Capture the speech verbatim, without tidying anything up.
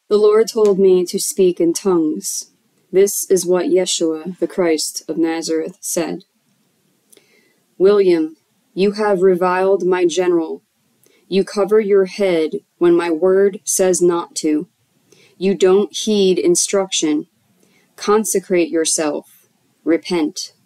The Lord told me to speak in tongues. This is what Yeshua, the Christ of Nazareth, said. William, you have reviled my general. You cover your head when my word says not to. You don't heed instruction. Consecrate yourself. Repent.